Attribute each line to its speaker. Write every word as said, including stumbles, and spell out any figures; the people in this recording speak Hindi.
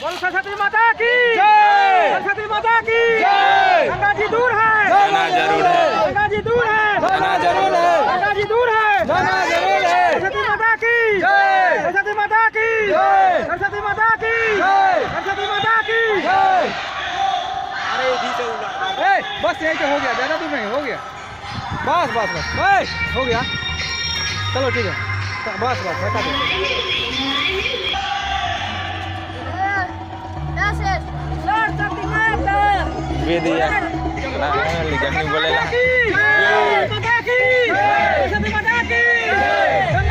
Speaker 1: बोल सरस्वती माता की जय, सरस्वती माता की जय। गंगा जी दूर है,
Speaker 2: जाना जरूर है,
Speaker 1: गंगा जी दूर है,
Speaker 2: जाना जरूर है,
Speaker 1: गंगा जी दूर है,
Speaker 2: जाना जरूर है।
Speaker 1: सरस्वती माता की
Speaker 2: जय,
Speaker 1: सरस्वती माता की
Speaker 2: जय,
Speaker 1: सरस्वती माता की
Speaker 2: जय,
Speaker 1: सरस्वती माता की
Speaker 2: जय।
Speaker 1: अरे इधर से उड़ा
Speaker 2: ए, बस यही तो हो गया, ज्यादा दूर नहीं, हो गया। बस बस बस बस हो गया। चलो ठीक है, बस बस हटा दो।
Speaker 3: दिया लिखने बोलेला